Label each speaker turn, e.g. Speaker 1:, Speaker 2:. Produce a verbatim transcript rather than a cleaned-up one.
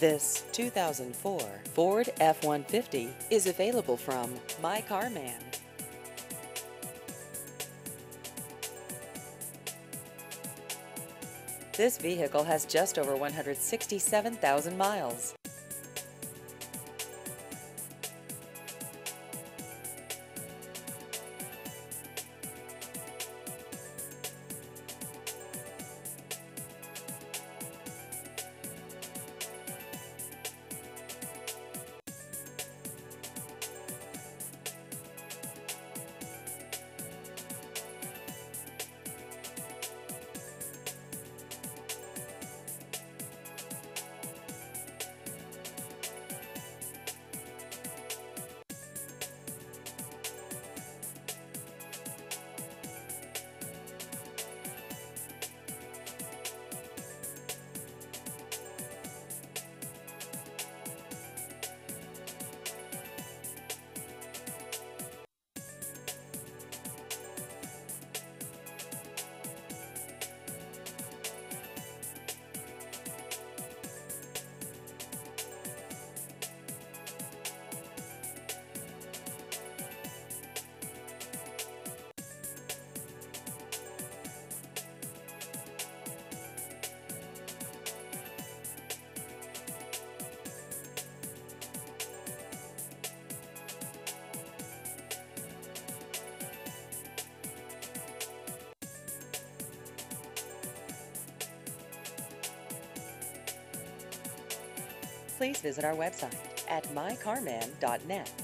Speaker 1: This two thousand four Ford F one fifty is available from My Car Man. This vehicle has just over one hundred sixty-seven thousand miles. Please visit our website at my car man dot net.